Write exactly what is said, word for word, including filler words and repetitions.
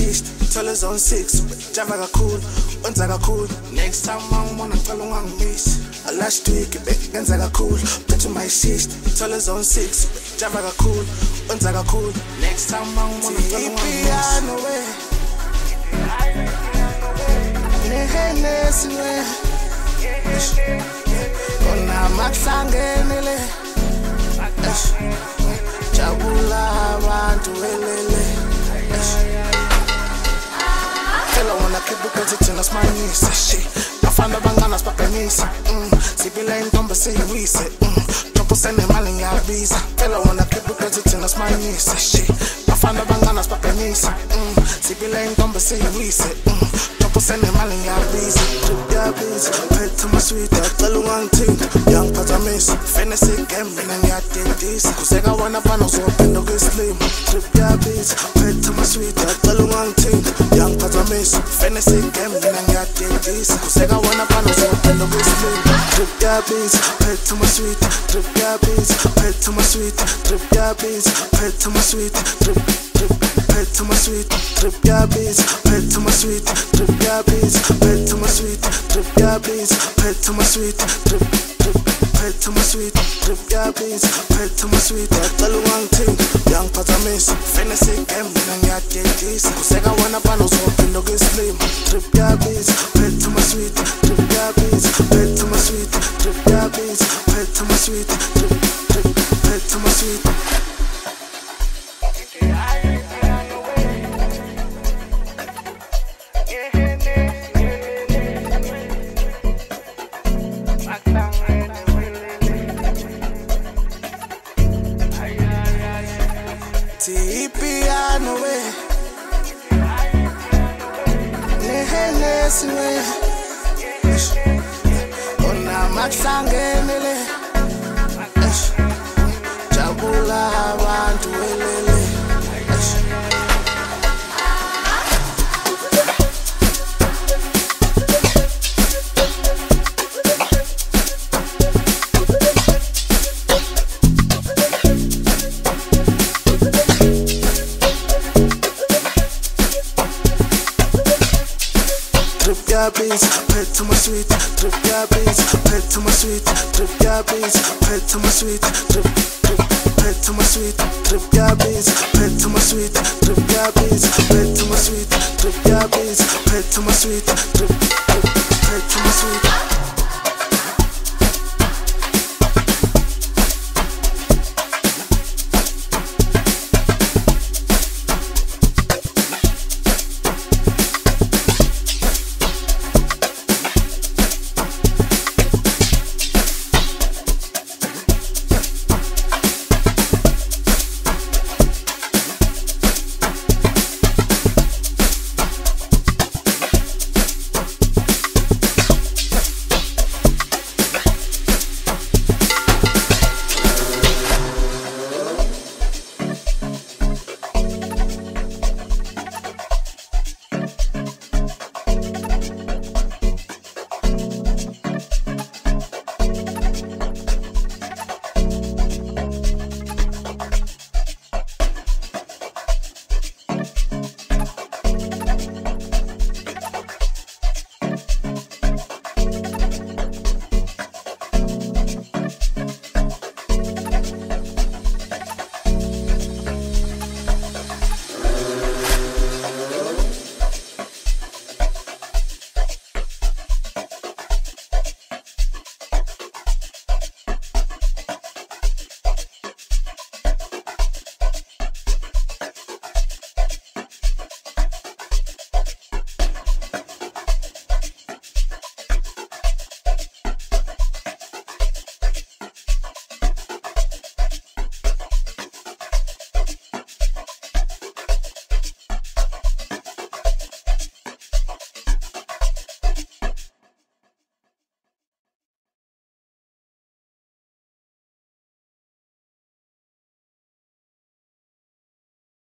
sister, tell us on six. Java got cool, once I got cool. Next time I'm gonna tell you I'm miss. Last week, guns I got cool. Put my sister, tell us on six. Java got cool, once I got cool. Next time I'm gonna tell you I'm miss. Nehenesi we, ona maksangenele, jabula abantu welele. Felo wanna keep because it's in us my niece. Shit, bafana bangana spakanisa. Sibila intomba seyibise. Chopo sene mali lyabiza. Felo wanna keep because it's in us my niece. Shit, bafana bangana spakanisa. Sibila intomba seyibise. Send them all in your busy, trip your busy. Pet to my sweet, tell you one thing. Young Patamis, fantasy gambling and your this. Cause I got one up and also open to get slim. Trip your busy, pet to my sweet, tell you one thing. Young Patamis, fantasy gambling and your this. Cause I got one up and also open to get slim. Trip your busy, pet to my sweet, trip your busy, pet to my sweet, trip your busy, pet to my sweet, trip. Pet to my sweet, trip your beats. Pet to my sweet, trip your beats. Pet to my sweet, trip your beats. Pet to my sweet, trip, trip. Pet to my sweet, trip your beats. Pet to my sweet, tell you one thing. Young Patamis, fantasy gambling and your this. Cause I got one up and also open to get slim. Trip your beats. Pet to my sweet, trip your beats. Pet to my sweet, trip your beats. Pet to my sweet, trip, trip. Pet to my sweet. Piano way, nehenesi way, ona maksangenele, jabula abantu welele. Trip your beats, pet to my sweet, trip your beats, pet to my sweet, trip your beats, pet to my sweet, trip, trip, pet to my sweet, trip your beats, pet to my sweet, trip your beats, pet to my sweet, trip your beats, pet to my sweet, trip, trip, pet to my sweet.